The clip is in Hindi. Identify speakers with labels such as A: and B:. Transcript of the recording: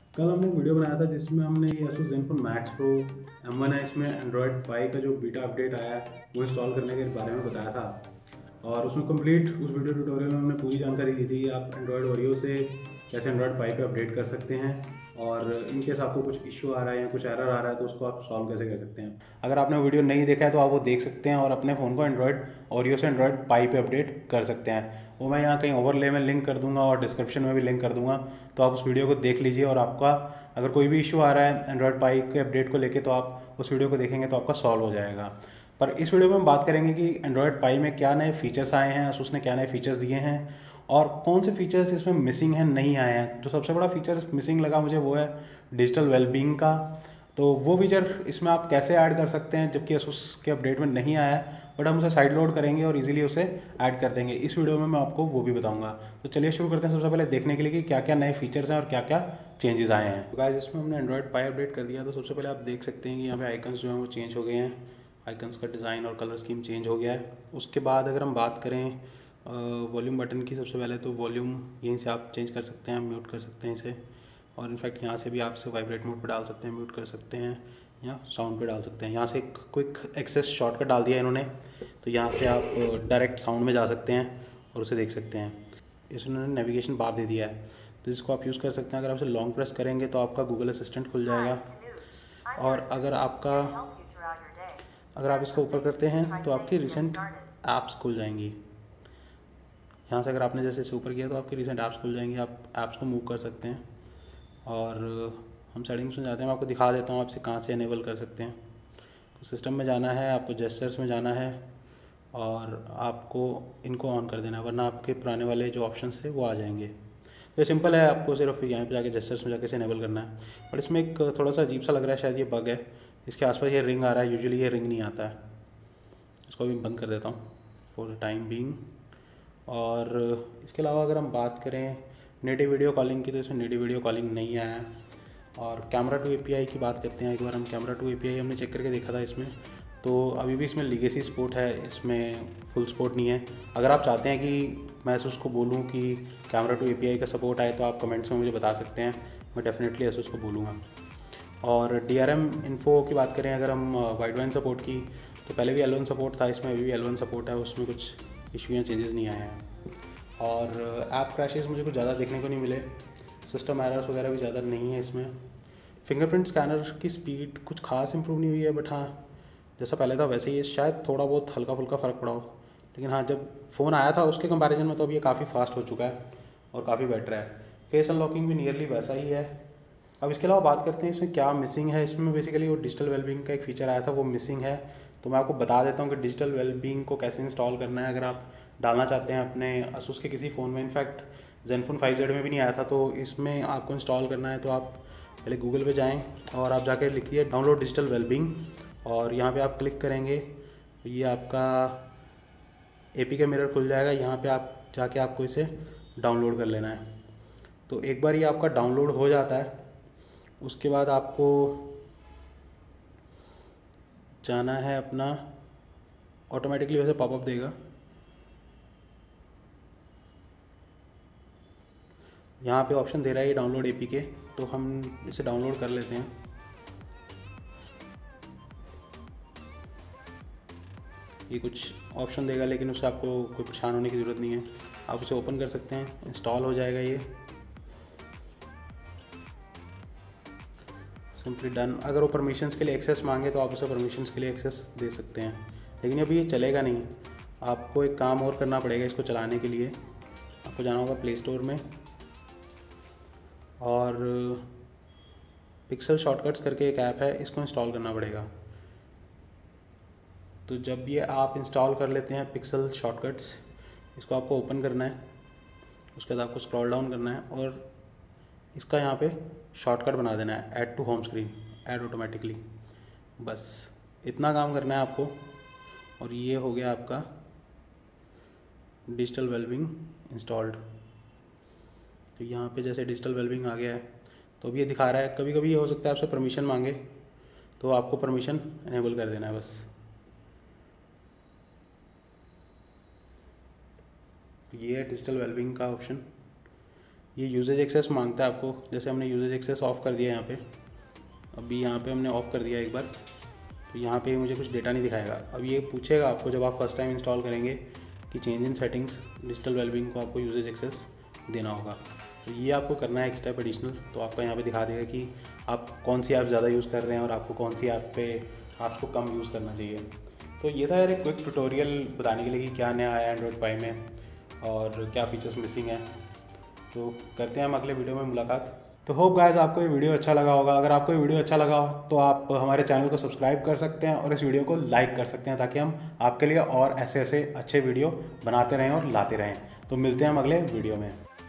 A: कल हमने एक वीडियो बनाया था जिसमें हमने ये Asus ZenFone Max Pro M1 है, इसमें Android Pie का जो बीटा अपडेट आया है वो इंस्टॉल करने के बारे में बताया था। और उसमें कंप्लीट उस वीडियो ट्यूटोरियल में हमने पूरी जानकारी दी थी आप एंड्रॉयड ओरियो से कैसे एंड्रॉयड पाई पे अपडेट कर सकते हैं, और इन केस आपको कुछ इश्यू आ रहा है या कुछ एरर आ रहा है तो उसको आप सॉल्व कैसे कर सकते हैं। अगर आपने वीडियो नहीं देखा है तो आप वो देख सकते हैं और अपने फ़ोन को एंड्रॉयड ओरियो से एंड्रॉयड पाई पे अपडेट कर सकते हैं। वो मैं यहाँ कहीं ओवरले में लिंक कर दूंगा और डिस्क्रिप्शन में भी लिंक कर दूंगा, तो आप उस वीडियो को देख लीजिए। और आपका अगर कोई भी इशू आ रहा है एंड्रॉयड पाई के अपडेट को लेके तो आप उस वीडियो को देखेंगे तो आपका सॉल्व हो जाएगा। पर इस वीडियो में हम बात करेंगे कि एंड्रॉयड पाई में क्या नए फीचर्स आए हैं, Asus ने क्या नए फीचर्स दिए हैं और कौन से फीचर्स इसमें मिसिंग हैं, नहीं आए हैं। जो सबसे बड़ा फीचर मिसिंग लगा मुझे वो है डिजिटल वेलबींग का। तो वो फीचर इसमें आप कैसे ऐड कर सकते हैं जबकि Asus के अपडेट में नहीं आया है, बट हम उसे साइड लोड करेंगे और इजीली उसे ऐड कर देंगे। इस वीडियो में मैं आपको वो भी बताऊंगा। तो चलिए शुरू करते हैं सबसे पहले देखने के लिए कि क्या क्या नए फीचर्स हैं और क्या क्या चेंजेस आए हैं। गाइस, इसमें हमने एंड्रॉयड पाई अपडेट कर दिया। तो सबसे पहले आप देख सकते हैं कि यहाँ पे आइकन्स जो हैं वो चेंज हो गए हैं। आइकन्स का डिज़ाइन और कलर स्कीम चेंज हो गया है। उसके बाद अगर हम बात करें वॉल्यूम बटन की, सबसे पहले तो वॉल्यूम यहीं से आप चेंज कर सकते हैं, म्यूट कर सकते हैं इसे। और इनफैक्ट यहाँ से भी आप इसे वाइब्रेट मोड पर डाल सकते हैं, म्यूट कर सकते हैं या साउंड पे डाल सकते हैं। यहाँ से एक क्विक एक्सेस शॉर्टकट डाल दिया इन्होंने, तो यहाँ से आप डायरेक्ट साउंड में जा सकते हैं और उसे देख सकते हैं। इसने नेविगेशन बार दे दिया है तो जिसको आप यूज़ कर सकते हैं। अगर आप इसे लॉन्ग प्रेस करेंगे तो आपका गूगल असिस्टेंट खुल जाएगा। और अगर आप इसको ऊपर करते हैं तो आपकी रिसेंट ऐप्स खुल जाएंगी। यहाँ से अगर आपने जैसे इसे ऊपर किया तो आपकी रिसेंट ऐप्स खुल जाएंगी, आप ऐप्स को मूव कर सकते हैं। और हम सेटिंग्स में जाते हैं, मैं आपको दिखा देता हूँ आप इसे कहाँ से इनेबल कर सकते हैं। तो सिस्टम में जाना है, आपको जेस्चर्स में जाना है और आपको इनको ऑन कर देना है, वरना आपके पुराने वाले जो ऑप्शंस थे वो आ जाएंगे। तो ये सिंपल है, आपको सिर्फ यहाँ पे जाके जेस्चर्स में जाके इसे इनेबल करना है। बट इसमें एक थोड़ा सा अजीब सा लग रहा है, शायद ये बग है। इसके आसपास ये रिंग आ रहा है, यूजुअली ये रिंग नहीं आता है। इसको भी बंद कर देता हूँ फॉर टाइम बीइंग। और इसके अलावा अगर हम बात करें नेटिव वीडियो कॉलिंग की, तो इसमें नेटिव वीडियो कॉलिंग नहीं आया है। और कैमरा टू एपीआई की बात करते हैं। एक बार हम कैमरा टू एपीआई हमने चेक करके देखा था इसमें, तो अभी भी इसमें लीगेसी सपोर्ट है, इसमें फुल सपोर्ट नहीं है। अगर आप चाहते हैं कि मैं उसको बोलूँ कि कैमरा टू एपीआई का सपोर्ट आए तो आप कमेंट्स में मुझे बता सकते हैं, मैं डेफिनेटली उसको बोलूँगा। और DRM इन्फो की बात करें अगर हम वाइडबैंड सपोर्ट की, तो पहले भी L1 सपोर्ट था, इसमें अभी भी L1 सपोर्ट है, उसमें कुछ इशू या चेंजेस नहीं आए हैं। और ऐप क्रैशेस मुझे कुछ ज़्यादा देखने को नहीं मिले, सिस्टम एरर्स वगैरह भी ज़्यादा नहीं है इसमें। फिंगरप्रिंट स्कैनर की स्पीड कुछ खास इंप्रूव नहीं हुई है, बट हाँ जैसा पहले था वैसे ही है। शायद थोड़ा बहुत हल्का फुल्का फ़र्क पड़ा हो, लेकिन हाँ जब फ़ोन आया था उसके कंपैरिजन में तो अब ये काफ़ी फास्ट हो चुका है और काफ़ी बेटर है। फेस अनलॉकिंग भी नियरली वैसा ही है। अब इसके अलावा बात करते हैं इसमें क्या मिसिंग है। इसमें बेसिकली वो डिजिटल वेलबींग का एक फ़ीचर आया था, वो मिसिंग है। तो मैं आपको बता देता हूँ कि डिजिटल वेलबींग को कैसे इंस्टॉल करना है अगर आप डालना चाहते हैं अपने Asus के किसी फ़ोन में। इनफैक्ट Zenfone 5Z में भी नहीं आया था, तो इसमें आपको इंस्टॉल करना है। तो आप पहले गूगल पे जाएं और आप जाकर लिखिए डाउनलोड डिजिटल वेलबींग, और यहाँ पे आप क्लिक करेंगे तो ये आपका APK मिरर खुल जाएगा। यहाँ पे आप जाके आपको इसे डाउनलोड कर लेना है। तो एक बार ये आपका डाउनलोड हो जाता है, उसके बाद आपको जाना है अपना, ऑटोमेटिकली वैसे पॉपअप देगा। यहाँ पे ऑप्शन दे रहा है ये डाउनलोड APK, तो हम इसे डाउनलोड कर लेते हैं। ये कुछ ऑप्शन देगा लेकिन उससे आपको कोई परेशान होने की ज़रूरत नहीं है, आप उसे ओपन कर सकते हैं, इंस्टॉल हो जाएगा ये सिंपली डन। अगर वो परमिशंस के लिए एक्सेस मांगे तो आप उसे परमिशंस के लिए एक्सेस दे सकते हैं, लेकिन अभी ये चलेगा नहीं। आपको एक काम और करना पड़ेगा इसको चलाने के लिए, आपको जाना होगा प्ले स्टोर में और पिक्सल शॉर्टकट्स करके एक ऐप है, इसको इंस्टॉल करना पड़ेगा। तो जब ये आप इंस्टॉल कर लेते हैं पिक्सल शॉर्टकट्स, इसको आपको ओपन करना है, उसके बाद आपको स्क्रॉल डाउन करना है और इसका यहाँ पे शॉर्टकट बना देना है add to home screen, add automatically. बस इतना काम करना है आपको और ये हो गया आपका डिजिटल वेलबींग इंस्टॉल्ड। तो यहाँ पे जैसे डिजिटल वेलबींग आ गया है तो अब ये दिखा रहा है। कभी कभी ये हो सकता है आपसे परमिशन मांगे, तो आपको परमिशन इनेबल कर देना है बस। ये है डिजिटल वेलबींग का ऑप्शन। ये यूजेज एक्सेस मांगता है आपको। जैसे हमने यूजेज एक्सेस ऑफ़ कर दिया यहाँ पे, अभी यहाँ पे हमने ऑफ़ कर दिया एक बार, तो यहाँ पे मुझे कुछ डेटा नहीं दिखाएगा। अब ये पूछेगा आपको जब आप फर्स्ट टाइम इंस्टॉल करेंगे कि change in settings digital wellbeing को आपको यूजेज एक्सेस देना होगा। तो ये आपको करना है एक स्टेप एडिशनल। तो आपको यहाँ पे दिखा देगा कि आप कौन सी ऐप ज़्यादा यूज़ कर रहे हैं और आपको कौन सी ऐप पे आपको कम यूज़ करना चाहिए। तो ये था यार एक क्विक ट्यूटोरियल बताने के लिए कि क्या नया आया एंड्रॉयड पाई में और क्या फीचर्स मिसिंग है। तो करते हैं हम अगले वीडियो में मुलाकात। तो होप गाइस आपको ये वीडियो अच्छा लगा होगा। अगर आपको ये वीडियो अच्छा लगा हो तो आप हमारे चैनल को सब्सक्राइब कर सकते हैं और इस वीडियो को लाइक कर सकते हैं, ताकि हम आपके लिए और ऐसे ऐसे अच्छे वीडियो बनाते रहें और लाते रहें। तो मिलते हैं हम अगले वीडियो में।